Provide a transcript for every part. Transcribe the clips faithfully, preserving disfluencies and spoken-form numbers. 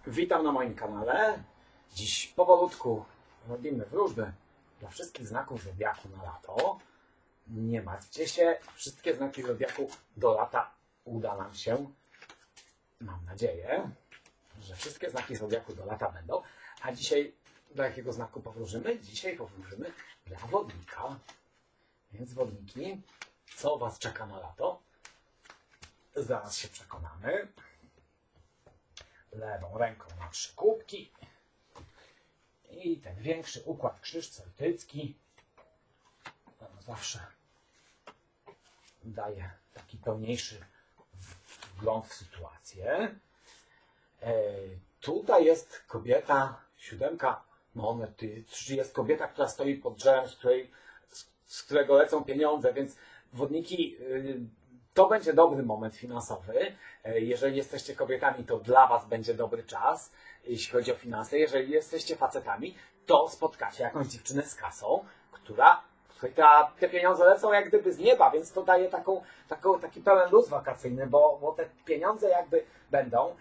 Witam na moim kanale. Dziś powolutku robimy wróżby dla wszystkich znaków zodiaku na lato. Nie martwcie się, wszystkie znaki zodiaku do lata uda nam się. Mam nadzieję, że wszystkie znaki zodiaku do lata będą. A dzisiaj do jakiego znaku powróżymy? Dzisiaj powróżymy dla wodnika. Więc wodniki, co Was czeka na lato? Zaraz się przekonamy. Lewą ręką na trzy kubki i ten większy układ krzyż celtycki zawsze daje taki pełniejszy wgląd w sytuację. E, tutaj jest kobieta, siódemka monety, czyli jest kobieta, która stoi pod drzewem, z, której, z, z którego lecą pieniądze, więc wodniki, y, to będzie dobry moment finansowy. Jeżeli jesteście kobietami, to dla Was będzie dobry czas, jeśli chodzi o finanse. Jeżeli jesteście facetami, to spotkacie jakąś dziewczynę z kasą, która, której ta, te pieniądze lecą jak gdyby z nieba, więc to daje taką, taką, taki pełen luz wakacyjny, bo, bo te pieniądze jakby będą.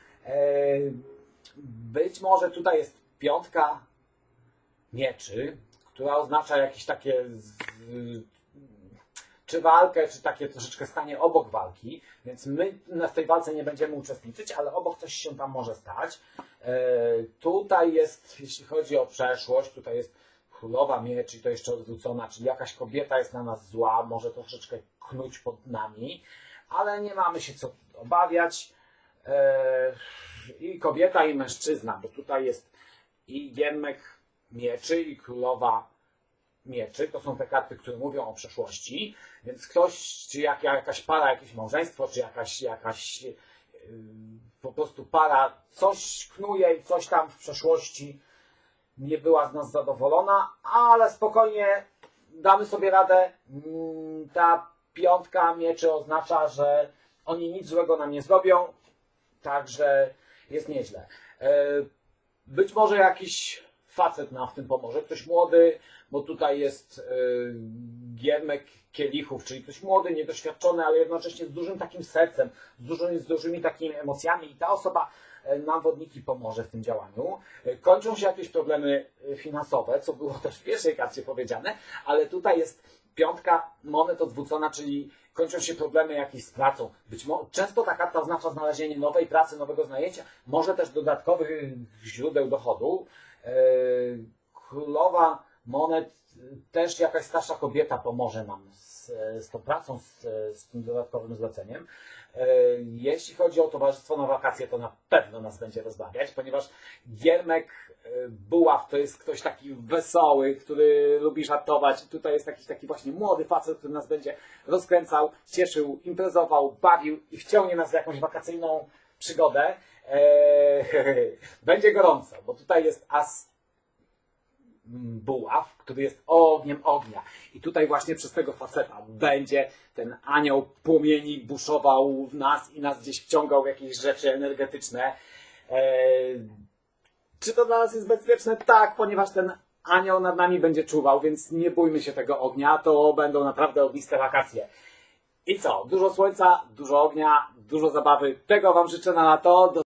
Być może tutaj jest piątka mieczy, która oznacza jakieś takie z, czy walkę, czy takie troszeczkę stanie obok walki, więc my w tej walce nie będziemy uczestniczyć, ale obok coś się tam może stać. E, tutaj jest, jeśli chodzi o przeszłość, tutaj jest królowa mieczy, to jeszcze odwrócona, czyli jakaś kobieta jest na nas zła, może troszeczkę knuć pod nami, ale nie mamy się co obawiać. E, I kobieta, i mężczyzna, bo tutaj jest i giermek mieczy, i królowa mieczy, to są te karty, które mówią o przeszłości, więc ktoś, czy jak, jakaś para, jakieś małżeństwo, czy jakaś, jakaś yy, po prostu para coś knuje i coś tam w przeszłości nie była z nas zadowolona, ale spokojnie damy sobie radę. Yy, ta piątka mieczy oznacza, że oni nic złego nam nie zrobią, także jest nieźle. Yy, być może jakiś facet nam w tym pomoże, ktoś młody, bo tutaj jest yy, giermek kielichów, czyli ktoś młody, niedoświadczony, ale jednocześnie z dużym takim sercem, z, dużym, z dużymi takimi emocjami i ta osoba yy, nam wodniki pomoże w tym działaniu. Yy, kończą się jakieś problemy finansowe, co było też w pierwszej karcie powiedziane, ale tutaj jest piątka monet odwrócona, czyli kończą się problemy jakieś z pracą. Być może, często ta karta oznacza znalezienie nowej pracy, nowego znajęcia, może też dodatkowych źródeł dochodu. Królowa monet, też jakaś starsza kobieta pomoże nam z, z tą pracą, z, z tym dodatkowym zleceniem. Jeśli chodzi o towarzystwo na wakacje, to na pewno nas będzie rozbawiać, ponieważ giermek buław to jest ktoś taki wesoły, który lubi żartować. I tutaj jest jakiś taki właśnie młody facet, który nas będzie rozkręcał, cieszył, imprezował, bawił i wciągnie nas w jakąś wakacyjną przygodę. Eee, będzie gorąco, bo tutaj jest as buław, który jest ogniem ognia. I tutaj właśnie przez tego faceta będzie ten anioł płomieni buszował w nas i nas gdzieś wciągał w jakieś rzeczy energetyczne. Eee, czy to dla nas jest bezpieczne? Tak, ponieważ ten anioł nad nami będzie czuwał, więc nie bójmy się tego ognia, to będą naprawdę ogniste wakacje. I co? Dużo słońca, dużo ognia, dużo zabawy. Tego Wam życzę na lato.